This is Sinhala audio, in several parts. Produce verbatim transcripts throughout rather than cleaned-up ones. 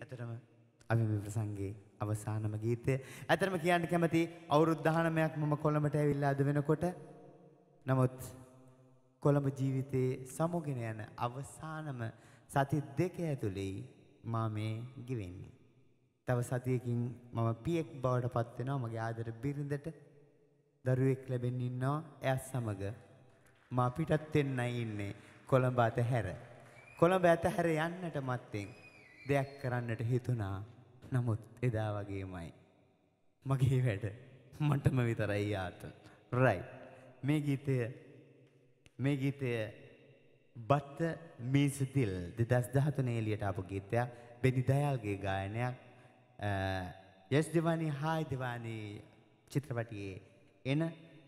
ඇතරම අපි මේ ප්‍රසංගයේ අවසානම ගීතය. ඇතරම කියන්න කැමති අවුරුදු දහනවයක් මම කොළඹට ඇවිල්ලා අද වෙනකොට නමුත් කොළඹ ජීවිතයේ සමුගෙන යන අවසානම සති දෙක ඇතුළේ මා මේ ගෙවෙන්නේ. තව සතියකින් මම පියෙක් බවට පත් වෙනවා. මගේ ආදර බිරිඳට දරුවෙක් ලැබෙන්න ඉන්නවා. එයා සමග මා පිටත් වෙන්නයි ඉන්නේ කොළඹ අතහැර. කොළඹ අතහැර යන්නට මත්තෙන් දෙයක් කරන්නට හිතුණා. නමුත් එදා වගේමයි මගේ වැඩ මටම විතරයි යාත. right. මේ ගීතය මේ ගීතය බත් මීස දිල් දෙදහස් දහතුනේ එළියට ආපු ගීතයක්. බෙනි දයාල්ගේ ගායනයක්. යස් දිවානි හායි දිවානි චිත්‍රපටයේ එන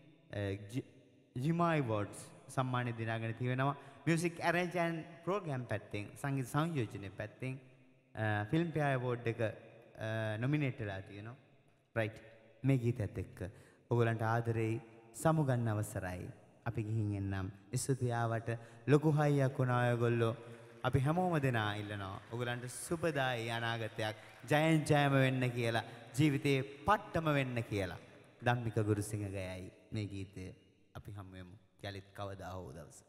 ජිමා ඇවෝඩ්ස් සම්මානය දිනාගෙන තියෙනවා. මියුසික් ඇරේන්ජ් ඇන්ඩ් ප්‍රෝග්‍රෑම් පැත්තෙන් සංගීත සංයෝජනයේ පැත්තෙන් ෆිල්ම් පෙයාර් ඇවෝඩ් එක නොමිනේට් වෙලා තියෙනවා. රයිට්. මේ ගීතයත් එක්ක ඔයගලන්ට ආදරෙයි සමුගන්න අවසරයි. අපි ගිහින් එන්නම්. ස්තුතියාවට ලොකු හයියක් වුණා ඔයගොල්ලෝ. අපි හැමෝම දෙනා ඉල්ලනවා ඔයගලන්ට සුබදායි අනාගතයක් ජයෙන් ජයම වෙන්න කියලා, ජීවිතේ පට්ටම වෙන්න කියලා. ධම්මික ගුරුසිංහ ගයයි මේ ගීතය. අපි හමු වෙමු යලිත් කවදා හෝ දවසක.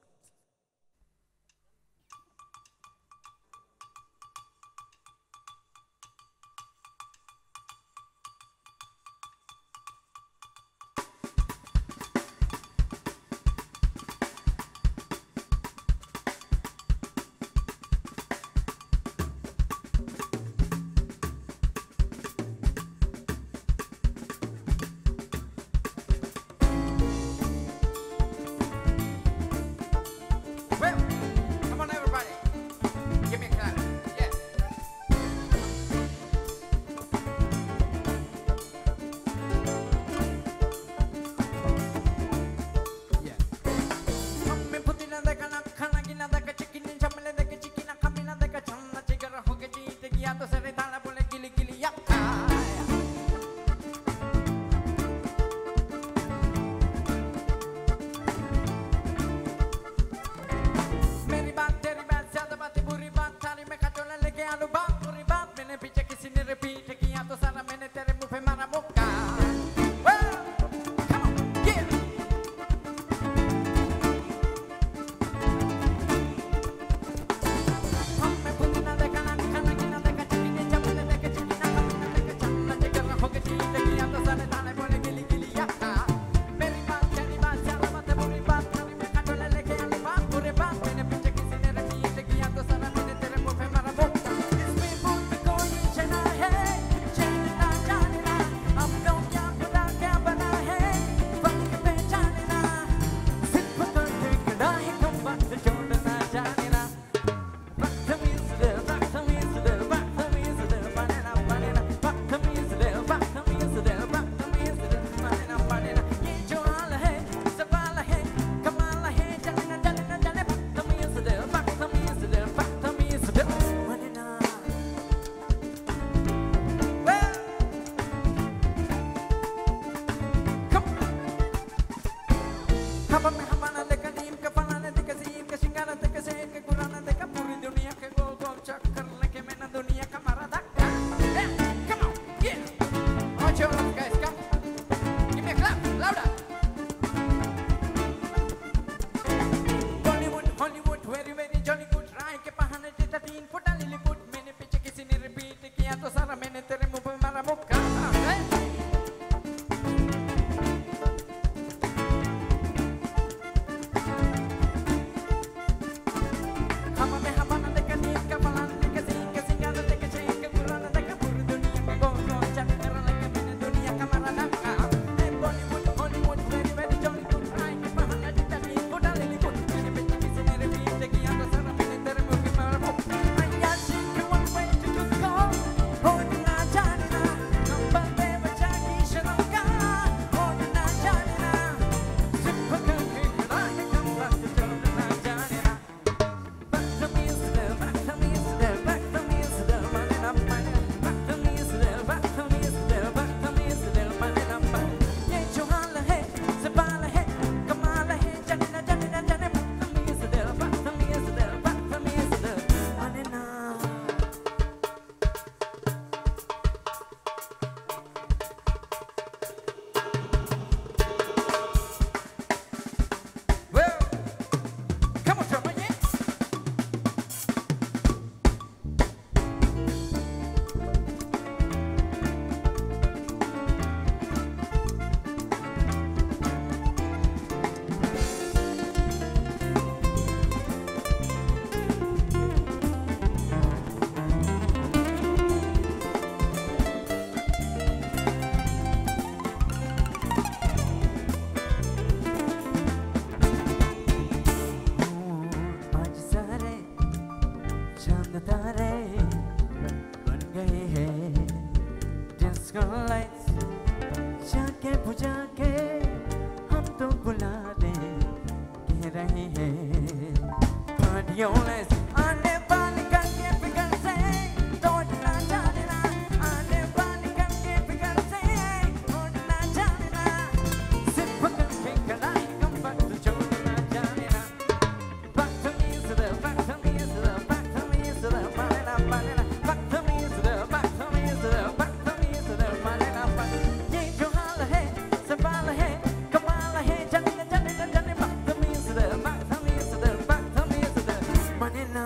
गई है डिस्को लाइट्स जाके बुझा के हम तो बुला दे कह रही है पार्टियों में आने वाली करके फिकर से तोड़ना जाने ना आने वाली करके फिकर से तोड़ना जाने ना सिर्फ करके कलाई कम वक्त छोड़ना जाने ना वक्त में सदा वक्त में सदा वक्त में सदा माने ना माने ना वक्त में सदा वक्त में सदा वक्त में सदा माने ना माने ये जो हाल है सवाल है कमाल है जाने ना जाने ना जाने वक्त में सदा वक्त में सदा वक्त में सदा माने ना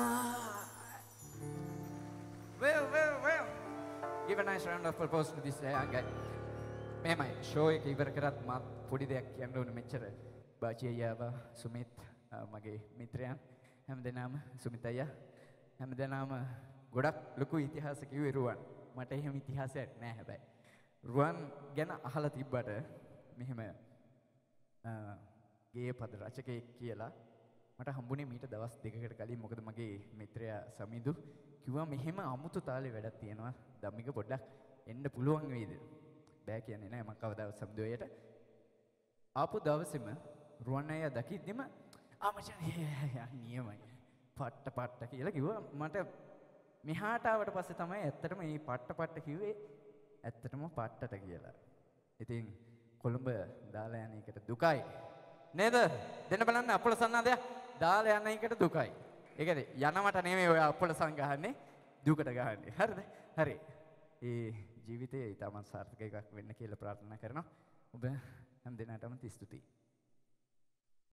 well well well give a nice round of applause to this young guy මෙහෙමයි ෂෝ එක ඉවර කරත් මත් පොඩි දෙයක් කියන්න ඕනේ මෙච්චර බාචි අයියාව සුමිත් මගේ මිත්‍රයන් හැමදෙනාම සුමිත් අයියා හැමදෙනාම ගොඩක් ලොකු ඉතිහාස කිව්වේ රුවන් මට එහෙම ඉතිහාසයක් නෑ හැබැයි රුවන් ගැන අහලා තිබ්බට මෙහෙම ගේ පද රචකයෙක් කියලා මට හම්බුනේ මීට දවස් දෙකකට කලින් මොකද මගේ මිත්‍රයා සමිදු කිව්වා මෙහෙම අමුතු තාලේ වැඩක් තියෙනවා ධම්මික පොඩ්ඩක් එන්න පුළුවන් වේද බෑ කියන්නේ නෑ මම කවදාවත් සම්දුවයට ආපු දවසේම රුවන් අයියා දකිද්දිම ආ මචං නියමයි පට්ට පට්ට කියලා කිව්වා මට මෙහාට ආවට පස්සේ තමයි ඇත්තටම මේ පට්ට පට්ට කිව්වේ ඇත්තටම පට්ටට කියලා. ඉතින් කොළඹ දාලා යන එකට දුකයි නේද? දෙන්න බලන්න අපොල සන්නාදය දාලා යන එකට දුකයි. ඒකද යනවට නෙමෙයි ඔය අපොල සන් ගහන්නේ දුකට ගහන්නේ. හරිද? හරි. ඒ ජීවිතයේ ඊටම සාර්ථක එකක් වෙන්න කියලා ප්‍රාර්ථනා කරනවා. ඔබ හැම දිනකටම ස්තුතියි.